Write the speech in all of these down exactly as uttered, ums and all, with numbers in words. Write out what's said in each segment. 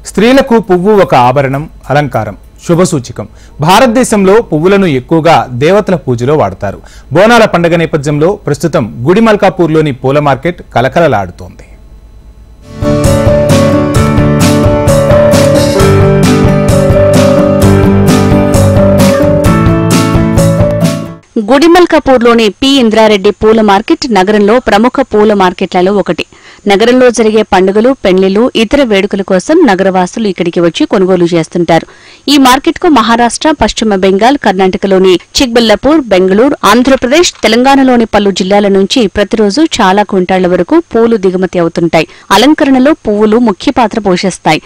స్త్రీలకు పువ్వు ఒక ఆభరణం, అలంకారం, శుభసూచకం. భారతదేశంలో పువ్వులను ఎక్కువగా దేవతల పూజలో వాడతారు. బోనాల పండుగ నేపథ్యంలో ప్రస్తుతం గుడిమల్కాపూర్లోని పూల మార్కెట్ కలకలలాడుతోంది. గుడిమల్కాపూర్లోని పి ఇంద్రారెడ్డి పూల మార్కెట్ నగరంలో ప్రముఖ పూల మార్కెట్లలో ఒకటి. నగరంలో జరిగే పండుగలు, పెళ్లిళ్లు, ఇతర వేడుకల కోసం నగరవాసులు ఇక్కడికి వచ్చి కొనుగోలు చేస్తుంటారు. ఈ మార్కెట్ కు మహారాష్ట్ర, పశ్చిమ బెంగాల్, కర్ణాటకలోని చిక్బల్లాపూర్, బెంగళూరు, ఆంధ్రప్రదేశ్, తెలంగాణలోని పలు జిల్లాల నుంచి ప్రతిరోజు చాలా క్వింటాళ్ల వరకు పూలు దిగుమతి అవుతుంటాయి. అలంకరణలో పువ్వులు ముఖ్య పాత్ర పోషిస్తాయి.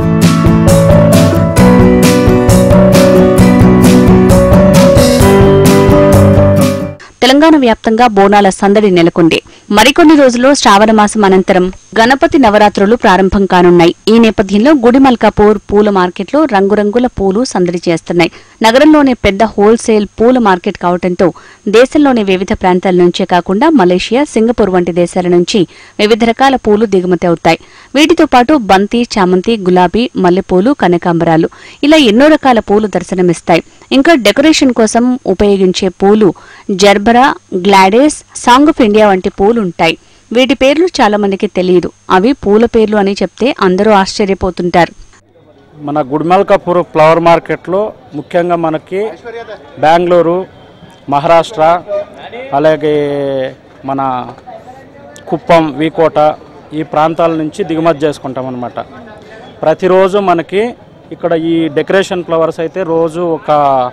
తెలంగాణ వ్యాప్తంగా బోనాల సందడి నెలకొంది. మరికొన్ని రోజుల్లో శ్రావణ మాసం అనంతరం గణపతి నవరాత్రులు ప్రారంభం కానున్నాయి. ఈ నేపథ్యంలో గుడిమల్కాపూర్ పూల మార్కెట్లో రంగురంగుల పూలు సందడి చేస్తున్నాయి. నగరంలోనే పెద్ద హోల్సేల్ పూల మార్కెట్ కావడంతో దేశంలోని వివిధ ప్రాంతాల నుంచే కాకుండా మలేషియా, సింగపూర్ వంటి దేశాల నుంచి వివిధ రకాల పూలు దిగుమతి అవుతాయి. వీటితో పాటు బంతి, చామంతి, గులాబీ, మల్లెపూలు, కనకాంబరాలు ఇలా ఎన్నో రకాల పూలు దర్శనమిస్తాయి. ఇంకా డెకరేషన్ కోసం ఉపయోగించే పూలు జర్బరా, గ్లాడేస్, సాంగ్ ఆఫ్ ఇండియా వంటి పూలు ఉంటాయి. వీటి పేర్లు చాలా మందికి తెలియదు. అవి పూల పేర్లు అని చెప్తే అందరూ ఆశ్చర్యపోతుంటారు. మన గుడిమల్కాపూర్ ఫ్లవర్ మార్కెట్లో ముఖ్యంగా మనకి బెంగళూరు, మహారాష్ట్ర, అలాగే మన కుప్పం, వీకోట ఈ ప్రాంతాల నుంచి దిగుమతి చేసుకుంటాం అన్నమాట. ప్రతిరోజు మనకి ఇక్కడ ఈ డెకరేషన్ ఫ్లవర్స్ అయితే రోజు ఒక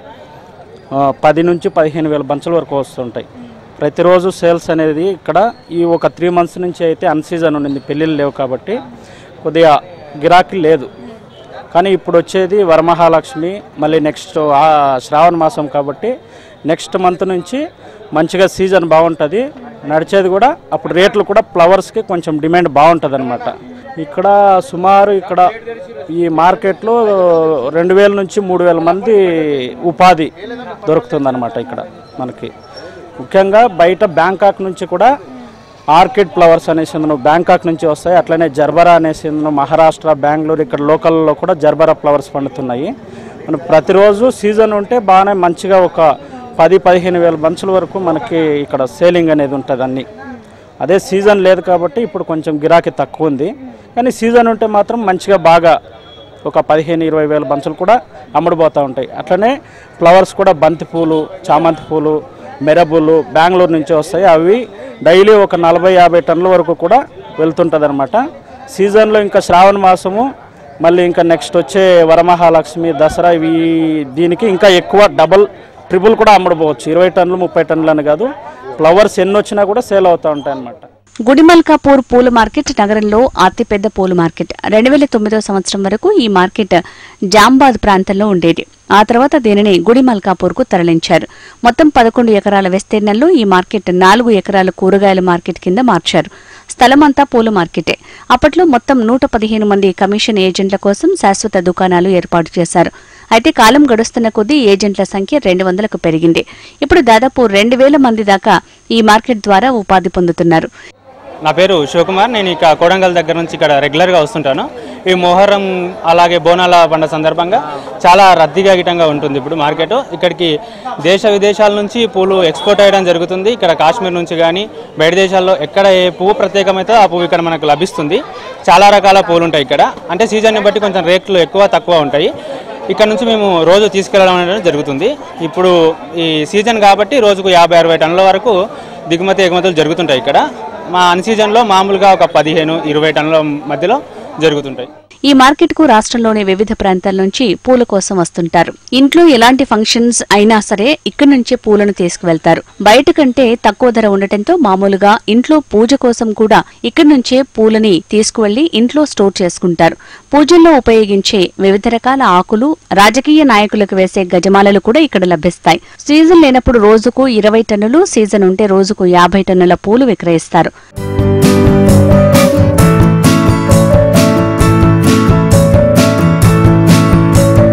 పది నుంచి పదిహేను వేల బంచుల వరకు వస్తుంటాయి. ప్రతిరోజు సేల్స్ అనేది ఇక్కడ ఈ ఒక త్రీ మంత్స్ నుంచి అయితే అన్సీజన్ ఉండింది, పెళ్ళిళ్ళు లేవు కాబట్టి కొద్దిగా గిరాకీ లేదు. కానీ ఇప్పుడు వచ్చేది వరమహాలక్ష్మి, మళ్ళీ నెక్స్ట్ శ్రావణ మాసం కాబట్టి నెక్స్ట్ మంత్ నుంచి మంచిగా సీజన్ బాగుంటుంది. నడిచేది కూడా అప్పుడు రేట్లు కూడా ఫ్లవర్స్కి కొంచెం డిమాండ్ బాగుంటుంది అనమాట. ఇక్కడ సుమారు ఇక్కడ ఈ మార్కెట్లో రెండు వేల నుంచి మూడు వేల మంది ఉపాధి దొరుకుతుందన్నమాట. ఇక్కడ మనకి ముఖ్యంగా బయట బ్యాంకాక్ నుంచి కూడా ఆర్కిడ్ ఫ్లవర్స్ అనేసి బ్యాంకాక్ నుంచి వస్తాయి. అట్లనే జర్బరా అనేసి మహారాష్ట్ర, బెంగళూరు ఇక్కడ లోకల్లో కూడా జర్బరా ఫ్లవర్స్ పండుతున్నాయి. మనం ప్రతిరోజు సీజన్ ఉంటే బాగానే మంచిగా ఒక పది పదిహేను వేల బంచుల వరకు మనకి ఇక్కడ సేలింగ్ అనేది ఉంటుంది అన్నీ. అదే సీజన్ లేదు కాబట్టి ఇప్పుడు కొంచెం గిరాకీ తక్కువ ఉంది. కానీ సీజన్ ఉంటే మాత్రం మంచిగా బాగా ఒక పదిహేను ఇరవై వేల బంచులు కూడా అమ్ముడుపోతూ ఉంటాయి. అట్లనే ఫ్లవర్స్ కూడా బంతి పూలు, చామంతి పూలు, మెరబులు బెంగళూరు నుంచి వస్తాయి. అవి డైలీ ఒక నలభై యాభై టన్నుల వరకు కూడా వెళ్తుంటుంది అనమాట. సీజన్లో ఇంకా శ్రావణ మాసము, మళ్ళీ ఇంకా నెక్స్ట్ వచ్చే వరమహాలక్ష్మి, దసరా ఇవి దీనికి ఇంకా ఎక్కువ డబల్ ట్రిపుల్ కూడా అమ్ముడుపోవచ్చు. ఇరవై టన్నులు ముప్పై టన్నులు అని కాదు, ఫ్లవర్స్ ఎన్ని వచ్చినా కూడా సేల్ అవుతూ ఉంటాయి అన్నమాట. గుడిమల్కాపూర్ పూల మార్కెట్ నగరంలో అతిపెద్ద పూల మార్కెట్. రెండు వేల తొమ్మిదవ సంవత్సరం వరకు ఈ మార్కెట్ జాంబాద్ ప్రాంతంలో ఉండేది. ఆ తర్వాత దీనిని గుడిమల్కాపూర్ కు తరలించారు. మొత్తం పదకొండు ఎకరాల విస్తీర్ణంలో ఈ మార్కెట్ నాలుగు ఎకరాల కూరగాయల మార్కెట్ కింద మార్చారు. స్థలమంతా పూల మార్కెటే. అప్పట్లో మొత్తం నూట పదిహేను మంది కమిషన్ ఏజెంట్ల కోసం శాశ్వత దుకాణాలు ఏర్పాటు చేశారు. అయితే కాలం గడుస్తున్న కొద్దీ ఏజెంట్ల సంఖ్య రెండు వందలకు పెరిగింది. ఇప్పుడు దాదాపు రెండు వేల మంది దాకా ఈ మార్కెట్ ద్వారా ఉపాధి పొందుతున్నారు. నా పేరు శివకుమార్. నేను ఇక కోడంగల్ దగ్గర నుంచి ఇక్కడ రెగ్యులర్గా వస్తుంటాను. ఈ మొహరం అలాగే బోనాల పండుగ సందర్భంగా చాలా రద్దీగా గిటంగా ఉంటుంది ఇప్పుడు మార్కెట్. ఇక్కడికి దేశ విదేశాల నుంచి పూలు ఎక్స్పోర్ట్ అయ్యడం జరుగుతుంది. ఇక్కడ కాశ్మీర్ నుంచి కానీ బయట దేశాల్లో ఎక్కడ ఏ పువ్వు ప్రత్యేకమైతే ఆ పువ్వు ఇక్కడ మనకు లభిస్తుంది. చాలా రకాల పూలు ఉంటాయి ఇక్కడ. అంటే సీజన్ని బట్టి కొంచెం రేట్లు ఎక్కువ తక్కువ ఉంటాయి. ఇక్కడ నుంచి మేము రోజు తీసుకెళ్ళడం అనేది జరుగుతుంది. ఇప్పుడు ఈ సీజన్ కాబట్టి రోజుకు యాభై అరవై టన్నుల వరకు దిగుమతి ఎగుమతులు జరుగుతుంటాయి ఇక్కడ. మా అన్ సీజన్లో మామూలుగా ఒక పదిహేను ఇరవై టన్నుల మధ్యలో జరుగుతుంటాయి. ఈ మార్కెట్ కు రాష్ట్రంలోని వివిధ ప్రాంతాల నుంచి పూల కోసం వస్తుంటారు. ఇంట్లో ఎలాంటి ఫంక్షన్స్ అయినా సరే ఇక్కడి నుంచే పూలను తీసుకువెళ్తారు. బయట కంటే తక్కువ ధర ఉండటంతో మామూలుగా ఇంట్లో పూజ కోసం కూడా ఇక్కడి నుంచే పూలని తీసుకువెళ్లి ఇంట్లో స్టోర్ చేసుకుంటారు. పూజల్లో ఉపయోగించే వివిధ రకాల ఆకులు, రాజకీయ నాయకులకు వేసే గజమాలలు కూడా ఇక్కడ లభిస్తాయి. సీజన్ లేనప్పుడు రోజుకు ఇరవై టన్నులు, సీజన్ ఉంటే రోజుకు యాభై టన్నుల పూలు విక్రయిస్తారు.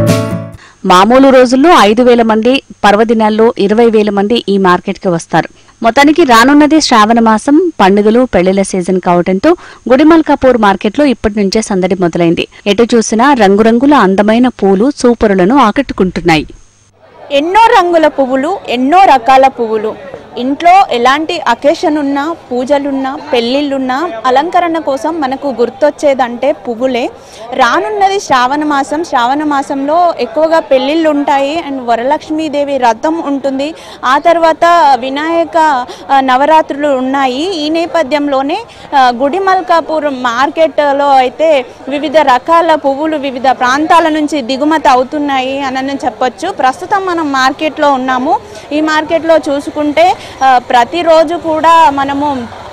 మామూలు రోజుల్లో ఐదు వేల మంది, పర్వదినాల్లో ఇరవై వేల మంది ఈ మార్కెట్కి వస్తారు. మొత్తానికి రానున్నది శ్రావణ మాసం, పండుగలు, పెళ్లిళ్ల సీజన్ కావడంతో గుడిమల్కాపూర్ మార్కెట్లో ఇప్పటి నుంచే సందడి మొదలైంది. ఎటు చూసినా రంగురంగుల అందమైన పూలు సూపరులను ఆకట్టుకుంటున్నాయి. ఎన్నో రంగుల పువ్వులు, ఎన్నో రకాల పువ్వులు. ఇంట్లో ఎలాంటి అకేషన్ ఉన్నా, పూజలున్నా, పెళ్ళిళ్ళున్నా అలంకరణ కోసం మనకు గుర్తొచ్చేదంటే పువ్వులే. రానున్నది శ్రావణ మాసం. శ్రావణ మాసంలో ఎక్కువగా పెళ్ళిళ్ళు ఉంటాయి అండ్ వరలక్ష్మీదేవి వ్రతం ఉంటుంది. ఆ తర్వాత వినాయక నవరాత్రులు ఉన్నాయి. ఈ నేపథ్యంలోనే గుడిమల్కాపూర్ మార్కెట్లో అయితే వివిధ రకాల పువ్వులు వివిధ ప్రాంతాల నుంచి దిగుమతి అవుతున్నాయి అని చెప్పొచ్చు. ప్రస్తుతం మనం మార్కెట్లో ఉన్నాము. ఈ మార్కెట్లో చూసుకుంటే ప్రతిరోజు కూడా మనము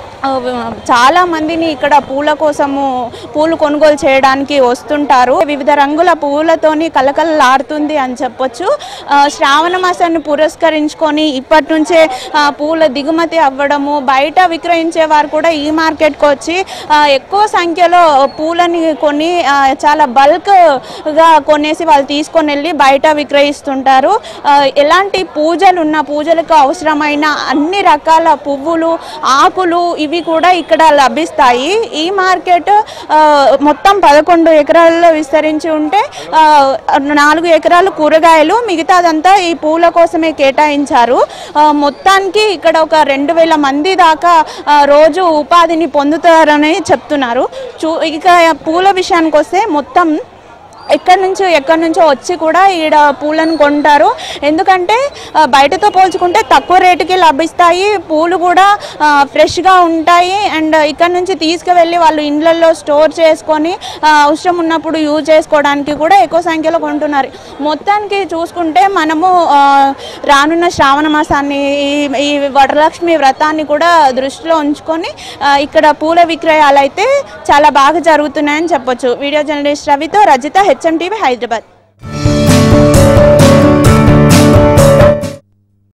చాలా మందిని ఇక్కడ పూల కోసము పూలు కొనుగోలు చేయడానికి వస్తుంటారు. వివిధ రంగుల పువ్వులతోని కలకలలాడుతుంది అని చెప్పొచ్చు. శ్రావణ మాసాన్ని పురస్కరించుకొని ఇప్పటి నుంచే పూల దిగుమతి అవ్వడము, బయట విక్రయించే వారు కూడా ఈ మార్కెట్కి వచ్చి ఎక్కువ సంఖ్యలో పూలని కొని చాలా బల్క్గా కొనేసి వాళ్ళు తీసుకొని వెళ్ళి బయట విక్రయిస్తుంటారు. ఎలాంటి పూజలు ఉన్న పూజలకు అవసరమైన అన్ని రకాల పువ్వులు, ఆకులు ఇవి కూడా ఇక్కడ లభిస్తాయి. ఈ మార్కెట్ మొత్తం పదకొండు ఎకరాల్లో విస్తరించి ఉంటే నాలుగు ఎకరాలు కూరగాయలు, మిగతాదంతా ఈ పూల కోసమే కేటాయించారు. మొత్తానికి ఇక్కడ ఒక రెండు వేల మంది దాకా రోజు ఉపాధిని పొందుతారని చెప్తున్నారు. చూ ఇక పూల విషయానికి వస్తే మొత్తం ఎక్కడి నుంచో ఎక్కడి నుంచో వచ్చి కూడా ఈడ పూలను కొంటారు. ఎందుకంటే బయటతో పోల్చుకుంటే తక్కువ రేటుకి లభిస్తాయి. పూలు కూడా ఫ్రెష్గా ఉంటాయి అండ్ ఇక్కడ నుంచి తీసుకువెళ్ళి వాళ్ళు ఇండ్లలో స్టోర్ చేసుకొని అవసరం ఉన్నప్పుడు యూజ్ చేసుకోవడానికి కూడా ఎక్కువ సంఖ్యలో కొంటున్నారు. మొత్తానికి చూసుకుంటే మనము రానున్న శ్రావణ మాసాన్ని ఈ వరలక్ష్మి వ్రతాన్ని కూడా దృష్టిలో ఉంచుకొని ఇక్కడ పూల విక్రయాలు అయితే చాలా బాగా జరుగుతున్నాయని చెప్పొచ్చు. వీడియో జర్నలిస్ట్ రవితో రజిత, హెచ్ఎం టీవీ, హైదరాబాద్.